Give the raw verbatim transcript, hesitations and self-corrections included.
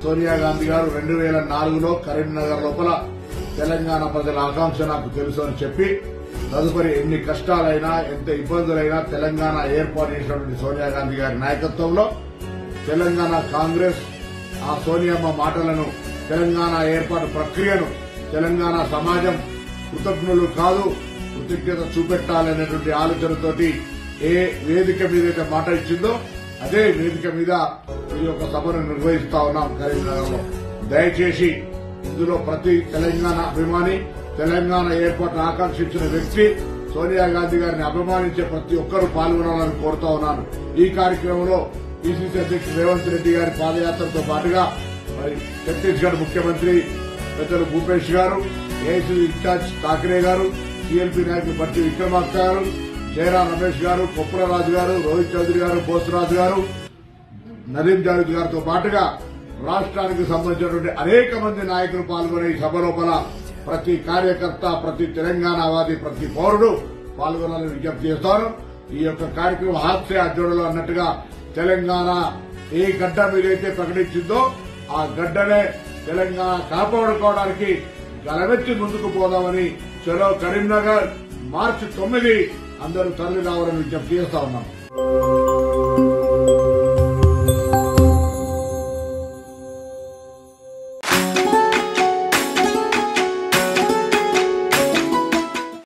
సోనియా గాంధీ గారు రెండు వేల నాలుగులో కరీంనగర్ లోపల తెలంగాణ ప్రజల ఆకాంక్ష నాకు తెలుసు అని చెప్పి తదుపరి ఎన్ని కష్టాలైనా ఎంత ఇబ్బందులైనా తెలంగాణ ఏర్పాటు చేసినటువంటి సోనియా గాంధీ గారి నాయకత్వంలో తెలంగాణ కాంగ్రెస్ ఆ సోనియమ్మ మాటలను తెలంగాణ ఏర్పాటు ప్రక్రియను తెలంగాణ సమాజం కృతజ్ఞులు కాదు కృతజ్ఞత చూపెట్టాలనేటువంటి ఆలోచనతోటి ఏ వేదిక మీదైతే మాట ఇచ్చిందో అదే వేదిక మీద ఈ యొక్క సభను నిర్వహిస్తా ఉన్నాం కరీంనగర్ లో. దయచేసి ఇందులో ప్రతి తెలంగాణ అభిమాని తెలంగాణ ఏర్పాటును ఆకాంక్షించిన వ్యక్తి సోనియా గాంధీ గారిని అభిమానించే ప్రతి ఒక్కరూ పాల్గొనాలని కోరుతా ఉన్నాను. ఈ కార్యక్రమంలో పీసీసీ అధ్యక్షుడు రేవంత్ రెడ్డి గారి పాదయాత్రతో పాటుగా మరి ఛత్తీస్గఢ్ ముఖ్యమంత్రి పెద్దలు భూపేష్ గారు, ఏఐసీసీ ఇన్ఛార్జ్ ఠాక్రే గారు, సీఎల్పీ నాయకులు బట్టి విక్రమార్క గారు, జయరాం రమేష్ గారు, కొప్పులరాజు గారు, రోహిత్ చౌదరి గారు, బోసరాజు గారు, నదీం జావేద్ గారితో పాటుగా రాష్ట్రానికి సంబంధించినటువంటి అనేక మంది నాయకులు పాల్గొనే ఈ సభ లోపల ప్రతి కార్యకర్త ప్రతి తెలంగాణవాది ప్రతి పౌరుడు పాల్గొనాలని విజ్ఞప్తి చేస్తాను. ఈ యొక్క కార్యక్రమం హాస్య అధ్యయుడులో అన్నట్టుగా తెలంగాణ ఏ గడ్డ మీదైతే ప్రకటించిందో ఆ గడ్డనే తెలంగాణ కాపాడుకోవడానికి గలమెత్తి ముందుకు పోదామని చలో కరీంనగర్ మార్చి తొమ్మిది అందరూ తరలి రావాలని విజ్ఞప్తి చేస్తా ఉన్నాం.